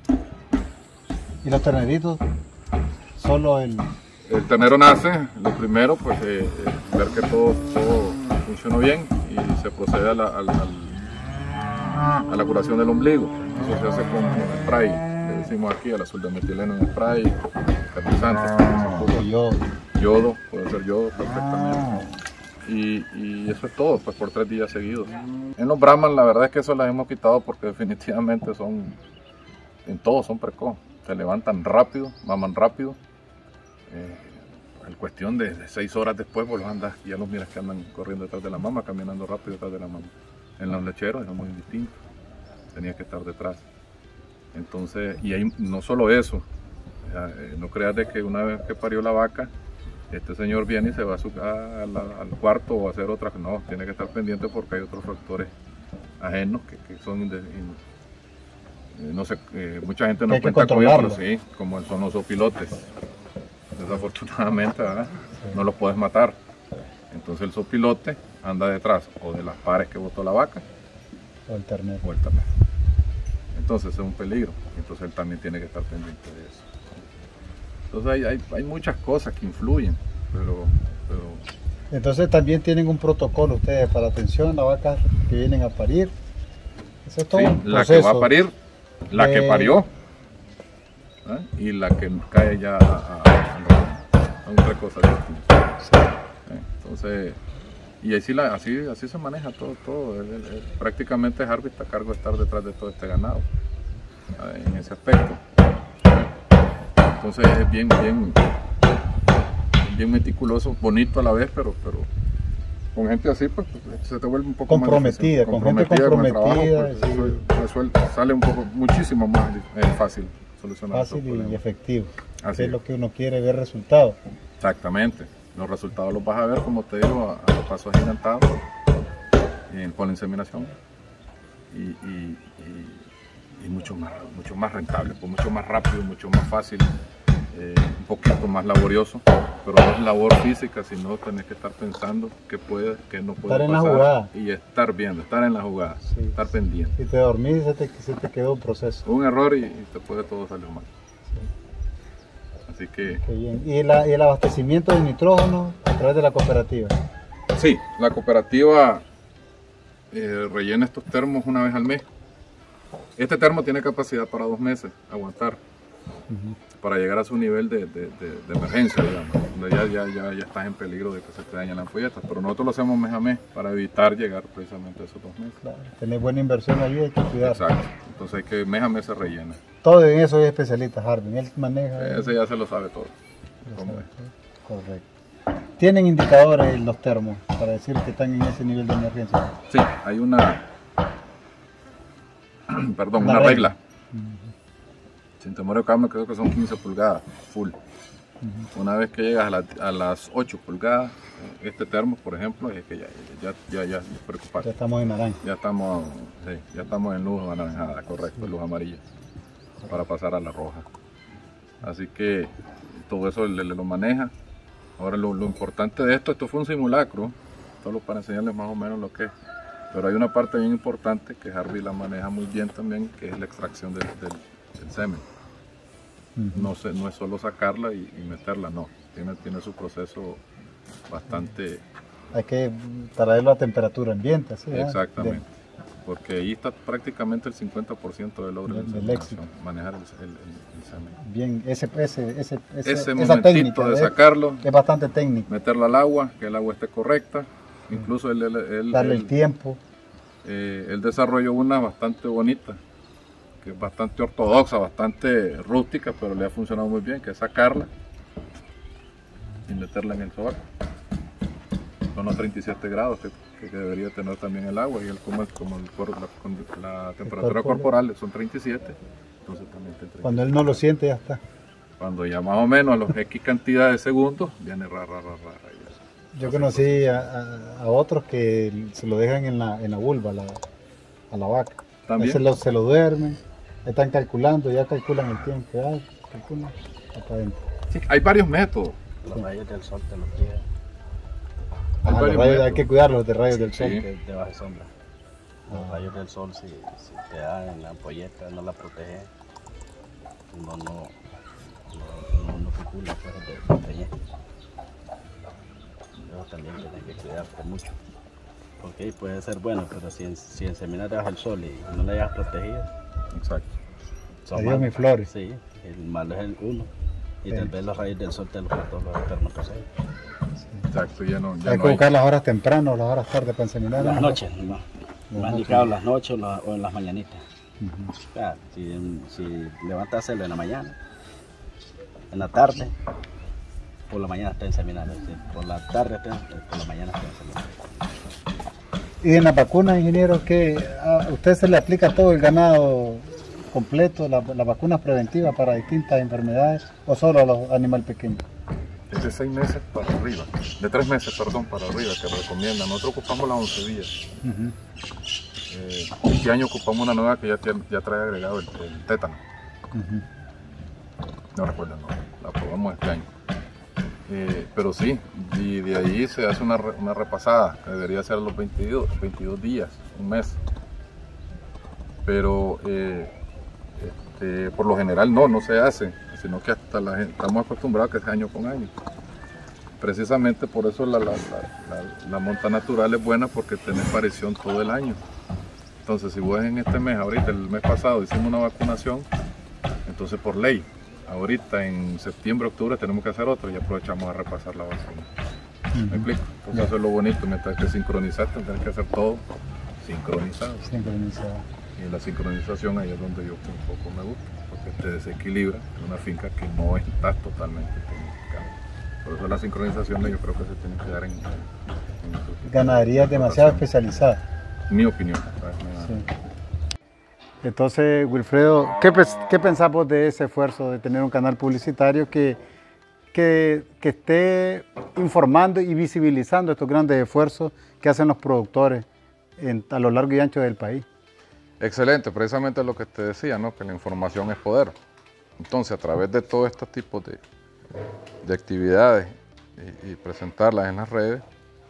¿Y los terneritos? Solo el... El ternero nace, lo primero pues eh, eh, ver que todo, todo funcionó bien y se procede a la, al, al, a la curación del ombligo. Eso se hace con spray, le decimos aquí al azul de metileno en spray, fertilizante, yodo. yodo, puede ser yodo perfectamente. Y, y eso es todo, pues por tres días seguidos. En los Brahman la verdad es que eso las hemos quitado porque definitivamente son, en todo son precoz, se levantan rápido, maman rápido. Eh, en cuestión de, de seis horas después vos los andas, ya los miras que andan corriendo detrás de la mama, caminando rápido detrás de la mama. En los lecheros es muy distinto, tenía que estar detrás. Entonces, y hay, no solo eso, eh, no creas de que una vez que parió la vaca, este señor viene y se va a su, a, a la, al cuarto o a hacer otra, no, tiene que estar pendiente porque hay otros factores ajenos que, que son, inde, in, no sé, eh, mucha gente no cuenta con ellos, pero sí, como son los opilotes. Desafortunadamente, ¿verdad? Sí. No los puedes matar. Entonces el sopilote anda detrás o de las pares que botó la vaca o el ternero. O el ternero. Entonces es un peligro. Entonces él también tiene que estar pendiente de eso. Entonces hay, hay, hay muchas cosas que influyen, pero, pero... Entonces también tienen un protocolo ustedes para atención a las vacas que vienen a parir. Eso es todo sí, un la que va a parir, la eh... que parió, ¿eh? Y la que cae ya a, a, a otra cosa distinta. Sí. ¿Eh? Entonces, y así, la, así, así se maneja todo. todo. El, el, el, prácticamente Harvey está a cargo de estar detrás de todo este ganado, ¿eh? En ese aspecto. Entonces es bien, bien, bien meticuloso, bonito a la vez, pero, pero con gente así pues se te vuelve un poco comprometida, más con comprometida, gente comprometida, con trabajo, pues, sí. resuelve, sale un poco muchísimo más eh, fácil solucionar fácil y efectivo. Así es lo que uno quiere, ver resultados. Exactamente, los resultados los vas a ver, como te digo, a, a los pasos agigantados eh, con la inseminación y, y, y, y mucho más, mucho más rentable, pues mucho más rápido, mucho más fácil. Eh, un poquito más laborioso, pero no es labor física, sino tenés que estar pensando qué puede, qué no puede estar en pasar la jugada. Y estar viendo, estar en la jugada, sí. Estar pendiente. Si te dormís, se te, se te quedó un proceso. Un error y, y te puede todo salir mal. Sí. Así que... Qué bien. ¿Y, la, ¿Y el abastecimiento de nitrógeno a través de la cooperativa? Sí, la cooperativa eh, rellena estos termos una vez al mes. Este termo tiene capacidad para dos meses, aguantar. Uh-huh. Para llegar a su nivel de, de, de, de emergencia, digamos, donde ya, ya, ya, ya estás en peligro de que se te dañen las ampolletas, pero nosotros lo hacemos mes a mes para evitar llegar precisamente a esos dos meses. Claro, tener buena inversión ahí, hay que cuidar. Exacto, entonces hay que mes a mes se rellena. Todo en eso es especialista, Harvey, él maneja... Ese ya se lo sabe todo. ¿Cómo es? Correcto. ¿Tienen indicadores en los termos para decir que están en ese nivel de emergencia? Sí, hay una... Perdón, una, una regla. regla. Uh-huh. Sin temor a equivocarme, creo que son quince pulgadas, full. Uh-huh. Una vez que llegas a, la, a las ocho pulgadas, este termo, por ejemplo, es que ya, ya, ya, ya es preocupante. Ya estamos en naranja. Ya estamos, sí, ya estamos en luz anaranjada, correcto, sí. Luz amarilla, para pasar a la roja. Así que todo eso le, le lo maneja. Ahora lo, lo importante de esto, esto fue un simulacro, solo para enseñarles más o menos lo que es. Pero hay una parte bien importante que Harvey la maneja muy bien también, que es la extracción del, del el semen. Uh-huh. No, se, no es solo sacarla y, y meterla, no. Tiene, tiene su proceso bastante... Hay que traerlo a temperatura ambiente, ¿sí? Exactamente. porque ahí está prácticamente el cincuenta por ciento del logro de la Del éxito. inseminación, manejar el, el, el, el semen. Bien, ese, ese, ese, ese, Ese esa momentito técnica de es- sacarlo, es bastante técnico. meterlo al agua, que el agua esté correcta, incluso el, el, el, Darle el el- tiempo. eh, él desarrolló una bastante bonita, que es bastante ortodoxa, bastante rústica, pero le ha funcionado muy bien, que es sacarla y meterla en el sobaco. Son los treinta y siete grados que, que debería tener también el agua, y él como, como el, cuerpo- la, con- la temperatura cuerpo- corporal son treinta y siete, entonces también está en treinta y siete. Cuando él no lo siente, ya está. Cuando ya más o menos a los X cantidad de segundos, viene ra, ra, ra, ra, ra, y eso. Yo conocí a, a- a otros que se lo dejan en la, en la vulva a la, a la vaca. También. Se lo, se lo duermen, están calculando, ya calculan el tiempo, ya calculan, está para adentro. Sí, hay varios métodos. Los rayos del sol te los cuidan. Hay Ah, los varios rayos- hay métodos. que cuidarlos de rayos del Sí. sol. Que te baje sombra. Los rayos del sol, si, si te dan en la ampolleta, no la protege, no, no, no, no, no circula, pues, de, de peñez. Eso también tienes que cuidarte mucho. Porque puede ser bueno, pero si, si inseminas bajo el sol y no la hayas protegido, Exacto. son Adiós, malos. mis flores. Sí, el malo es el uno. Y Sí. tal vez los rayos del sol te los cortó los espermatozoides. Exacto, ya no, ya Hay no que hay. buscar las horas temprano o las horas tarde para inseminar. Las ¿no? noches, no. Las Más noches. indicado las noches o, la- o en las mañanitas. Ujú. Claro, si, si levantas hacerlo en la mañana, en la tarde, por la mañana está inseminando. Si por la tarde está, por la mañana está inseminando. Y en las vacunas, ingeniero, que a usted se le aplica todo el ganado completo, la- las vacunas preventivas para distintas enfermedades, o solo a los animales pequeños. Es de seis meses para arriba, de tres meses, perdón, para arriba, que recomiendan. Nosotros ocupamos las once días. Ujú. Eh, este año ocupamos una nueva que ya, tiene- ya trae agregado el, el tétano. Ujú. No recuerdo el nombre, la probamos este año. Eh, pero sí, y de ahí se hace una, re- una repasada, que debería ser a los veintidós, veintidós días, un mes. Pero eh, este, por lo general no, no se hace, sino que hasta la gente, estamos acostumbrados a que sea año con año. Precisamente por eso la, la, la, la- la monta natural es buena, porque tenés parición todo el año. Entonces, si vos en este mes, ahorita el mes pasado hicimos una vacunación, entonces por ley, ahorita en septiembre, octubre tenemos que hacer otra y aprovechamos a repasar la vacuna. ¿Me explico? Entonces eso es lo bonito, mientras que sincronizaste, tenés que hacer todo sincronizado. Sincronizado. Y en la sincronización ahí es donde yo un poco me gusta, porque te desequilibra en una finca que no está totalmente tecnificada. Por eso la sincronización yo creo que se tiene que dar en, en, en Ganadería demasiado especializada. Mi opinión. ¿sabes? Me- Sí. Entonces, Wilfredo, ¿qué, pens- qué pensás vos de ese esfuerzo de tener un canal publicitario que, que, que esté informando y visibilizando estos grandes esfuerzos que hacen los productores en- a lo largo y ancho del país? Excelente, precisamente lo que te decía, ¿no? Que la información es poder. Entonces, a través de todos estos tipos de, de actividades y, y presentarlas en las redes,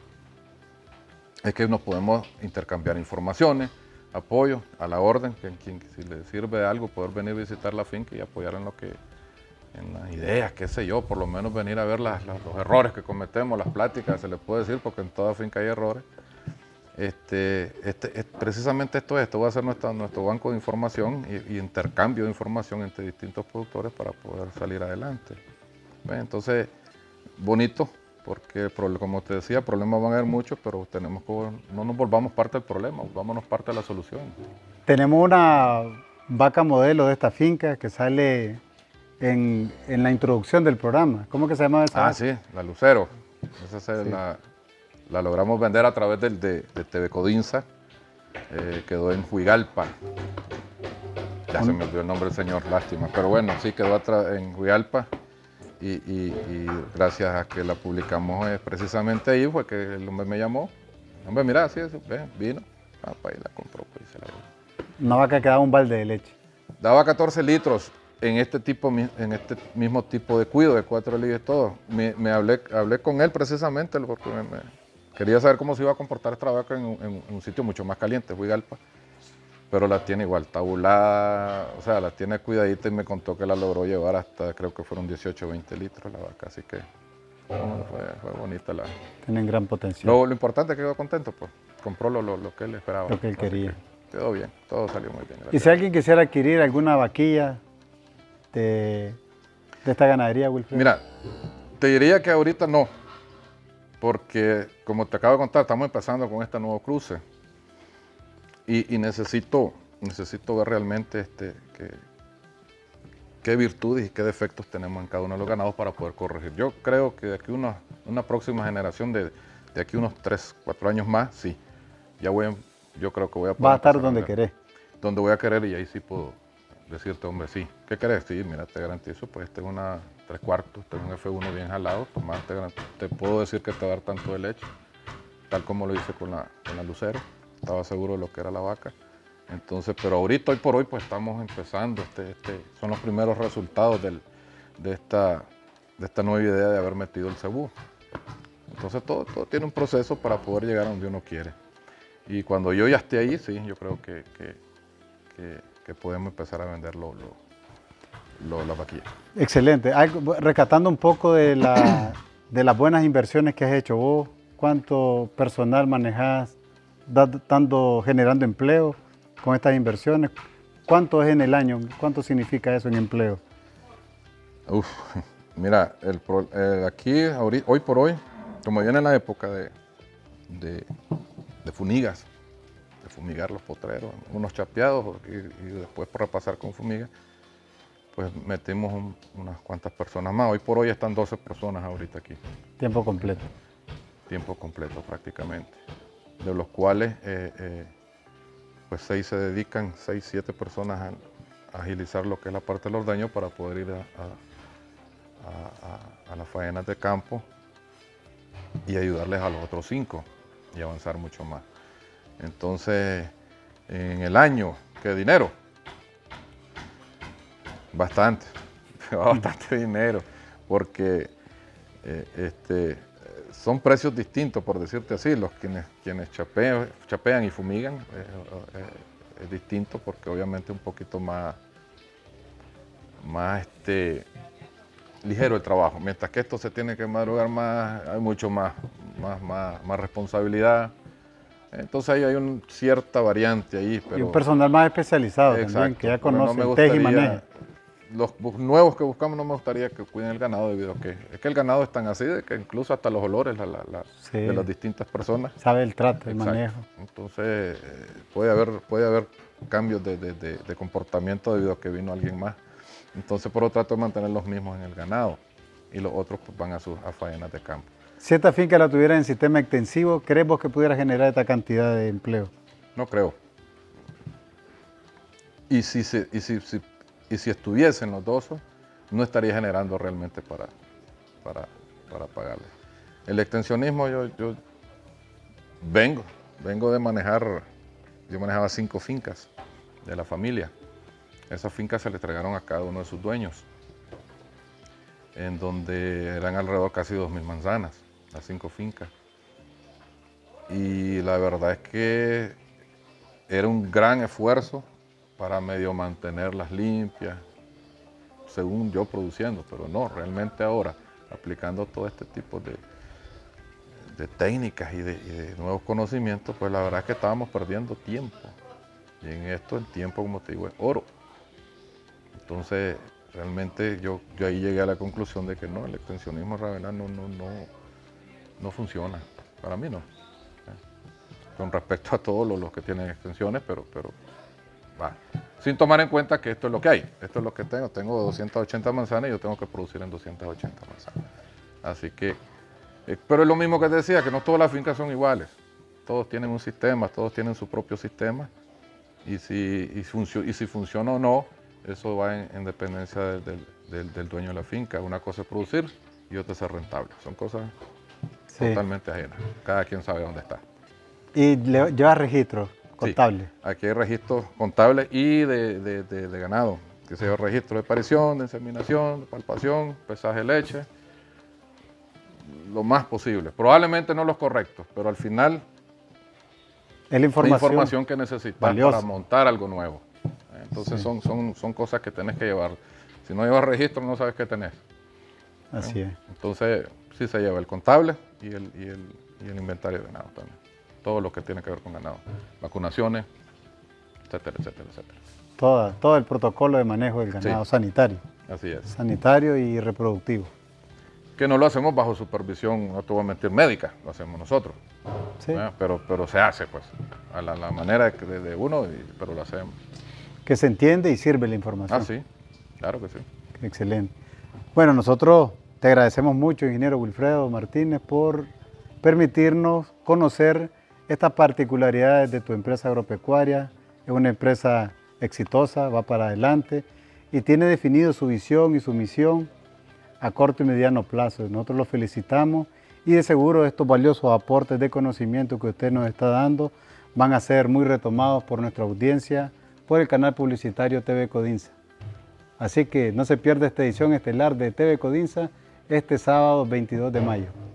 es que nos podemos intercambiar informaciones, apoyo a la orden, que quien si le sirve de algo, poder venir a visitar la finca y apoyar en lo que, en las ideas, qué sé yo, por lo menos venir a ver las- las- los errores que cometemos, las pláticas, se les puede decir, porque en toda finca hay errores. Este, este, es- precisamente esto es, esto va a ser nuestra- nuestro banco de información y, y intercambio de información entre distintos productores para poder salir adelante. ¿Ves? Entonces, bonito, porque pro- como te decía, problemas van a haber muchos, pero tenemos que, no nos volvamos parte del problema, volvámonos parte de la solución. Tenemos una vaca modelo de esta finca que sale en, en la introducción del programa. ¿Cómo que se llama esa Ah, vaca? sí, la Lucero. Esa se Sí. la, la logramos vender a través del, de, de T V Codinsa. Eh, quedó en Huigalpa. Ya se me olvidó el nombre del señor, lástima. Pero bueno, sí, quedó atra- en Huigalpa. Y, y- y gracias a que la publicamos eh, precisamente ahí, fue que el hombre me llamó. Hombre, mira, sí, sí, ven, vino. Papá, y la compró, pues, y se la llevó. Una vaca que da un balde de leche. Daba catorce litros en este, tipo, mi- en este mismo tipo de cuido, de cuatro litros y todo. Me, me hablé, hablé con él precisamente porque me, me- quería saber cómo se iba a comportar esta vaca en, un- en un sitio mucho más caliente, Huigalpa. Pero la tiene igual, tabulada, o sea, la tiene cuidadita y me contó que la logró llevar hasta, creo que fueron dieciocho o veinte litros la vaca, así que no, fue, fue bonita la... Tienen gran potencial. Lo, lo importante es que quedó contento, pues, compró lo, lo, lo que él esperaba. Lo que él Así quería. que quedó bien, todo salió muy bien. ¿Y si alguien quisiera adquirir alguna vaquilla de, de esta ganadería, Wilfredo? Mira, te diría que ahorita no, porque como te acabo de contar, estamos empezando con este nuevo cruce y, y necesito, necesito ver realmente este, que, qué virtudes y qué defectos tenemos en cada uno de los ganados para poder corregir. Yo creo que de aquí una, una próxima generación, de, de aquí unos tres, cuatro años más, sí, ya voy a, yo creo que voy a poder... Va a estar donde querés. Donde voy a querer y ahí sí puedo decirte, hombre, sí. ¿Qué querés? Sí, mira, te garantizo, pues este es una tres cuartos, este es un F uno bien jalado, tomás, te, te puedo decir que te va a dar tanto de leche, tal como lo hice con la, con la Lucero, estaba seguro de lo que era la vaca. Entonces, pero ahorita, hoy por hoy, pues estamos empezando, este, este, son los primeros resultados del, de, esta, de esta nueva idea de haber metido el cebú. Entonces todo, todo tiene un proceso para poder llegar a donde uno quiere. Y cuando yo ya esté ahí, sí, yo creo que, que, que, que podemos empezar a vender lo, lo, lo, la vaquilla. Excelente. Algo, rescatando un poco de, la, de las buenas inversiones que has hecho vos, ¿cuánto personal manejás dando, generando empleo con estas inversiones? ¿Cuánto es en el año? ¿Cuánto significa eso en empleo? Uf, mira, el, eh, aquí, ahorita, hoy por hoy, como viene la época de, de, de funigas, de fumigar los potreros, unos chapeados y, y después por repasar con fumiga, pues metimos un, unas cuantas personas más. Hoy por hoy están doce personas ahorita aquí. Tiempo completo. Tiempo completo prácticamente, de los cuales eh, eh, pues seis se dedican, seis, siete personas a, a agilizar lo que es la parte del ordeño para poder ir a, a, a, a las faenas de campo y ayudarles a los otros cinco y avanzar mucho más. Entonces, en el año, ¿qué dinero? Bastante, bastante dinero, porque eh, este, son precios distintos, por decirte así. Los quienes, quienes chapean, chapean y fumigan eh, eh, es distinto porque obviamente es un poquito más, más este, ligero el trabajo. Mientras que esto se tiene que madrugar más, hay mucho más, más, más, más responsabilidad. Entonces ahí hay una cierta variante ahí. Pero, y un personal más especializado exacto, también, que ya conoce no el teje y maneja. Los nuevos que buscamos no me gustaría que cuiden el ganado debido a que es que el ganado es tan así de que incluso hasta los olores la, la, la, sí. de las distintas personas. Sabe el trato, el exacto. manejo. Entonces eh, puede, haber, puede haber cambios de, de, de, de comportamiento debido a que vino alguien más. Entonces por lo trato de mantener los mismos en el ganado y los otros pues, van a sus a faenas de campo. Si esta finca la tuviera en sistema extensivo, ¿crees vos que pudiera generar esta cantidad de empleo? No creo. Y si, se, y si, si, y si estuviesen los dos, no estaría generando realmente para, para, para pagarle. El extensionismo, yo, yo vengo, vengo de manejar, yo manejaba cinco fincas de la familia. Esas fincas se le entregaron a cada uno de sus dueños, en donde eran alrededor casi dos mil manzanas, las cinco fincas. Y la verdad es que era un gran esfuerzo para medio mantenerlas limpias, según yo produciendo, pero no, realmente ahora, aplicando todo este tipo de, de técnicas y de, y de nuevos conocimientos, pues la verdad es que estábamos perdiendo tiempo. Y en esto el tiempo, como te digo, es oro. Entonces, realmente yo, yo ahí llegué a la conclusión de que no, el extensionismo ravenal no, no, no, no funciona. Para mí no. Con respecto a todos los, los que tienen extensiones, pero, pero va. Sin tomar en cuenta que esto es lo que hay. Esto es lo que tengo. Tengo doscientas ochenta manzanas y yo tengo que producir en doscientas ochenta manzanas. Así que, eh, pero es lo mismo que te decía, que no todas las fincas son iguales. Todos tienen un sistema, todos tienen su propio sistema. Y si, y funcio, y si funciona o no, eso va en, en dependencia del, del, del, del dueño de la finca. Una cosa es producir y otra es ser rentable. Son cosas sí. totalmente ajenas. Cada quien sabe dónde está. ¿Y le, lleva registro contable? Sí, aquí hay registros contables y de, de, de, de ganado, que se lleva registro de aparición, de inseminación, de palpación, pesaje de leche, lo más posible. Probablemente no los correctos, pero al final es la información, la información que necesitas valiosa. Para montar algo nuevo. Entonces sí. son, son, son cosas que tenés que llevar. Si no llevas registro, no sabes qué tenés. Así ¿no? es. Entonces sí se lleva el contable y el, y el, y el inventario de ganado también. Todo lo que tiene que ver con ganado. Vacunaciones, etcétera, etcétera, etcétera. Toda, todo el protocolo de manejo del ganado Sí. sanitario. Así es. Sanitario y reproductivo. Que no lo hacemos bajo supervisión, no te voy a mentir, médica, lo hacemos nosotros. Sí. ¿eh? Pero, pero se hace, pues, a la, la manera de, de uno, y, pero lo hacemos. Que se entiende y sirve la información. Ah, sí, claro que sí. Excelente. Bueno, nosotros te agradecemos mucho, ingeniero Wilfredo Martínez, por permitirnos conocer estas particularidades de tu empresa agropecuaria. Es una empresa exitosa, va para adelante y tiene definido su visión y su misión a corto y mediano plazo. Nosotros lo felicitamos y de seguro estos valiosos aportes de conocimiento que usted nos está dando van a ser muy retomados por nuestra audiencia, por el canal publicitario T V Codinsa. Así que no se pierda esta edición estelar de T V Codinsa este sábado veintidós de mayo.